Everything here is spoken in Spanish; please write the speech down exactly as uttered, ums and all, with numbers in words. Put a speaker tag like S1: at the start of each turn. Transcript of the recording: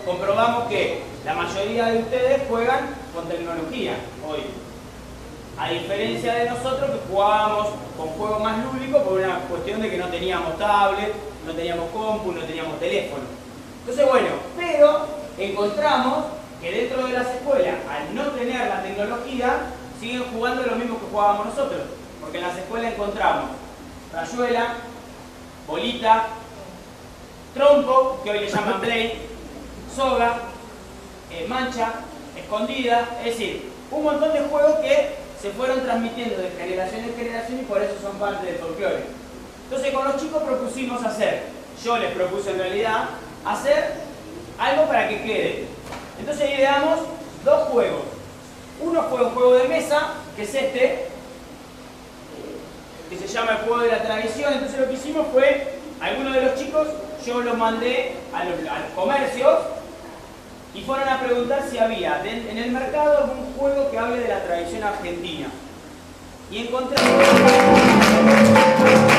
S1: comprobamos que la mayoría de ustedes juegan con tecnología hoy. A diferencia de nosotros que jugábamos con juegos más lúdicos por una cuestión de que no teníamos tablet, no teníamos compu, no teníamos teléfono. Entonces, bueno, pero encontramos que dentro de las escuelas, al no tener la tecnología, siguen jugando lo mismo que jugábamos nosotros. Porque en las escuelas encontramos rayuela, bolita, trompo, que hoy le llaman play, soga, eh, mancha, escondida, es decir, un montón de juegos que se fueron transmitiendo de generación en generación y por eso son parte del folclore. Entonces con los chicos propusimos hacer, yo les propuse en realidad, hacer algo para que quede. Entonces ideamos dos juegos. Uno fue un juego de mesa, que es este, que se llama el juego de la tradición. Entonces lo que hicimos fue, algunos de los chicos, yo los mandé a los, a los comercios y fueron a preguntar si había de, en el mercado algún juego que hable de la tradición argentina. Y encontramos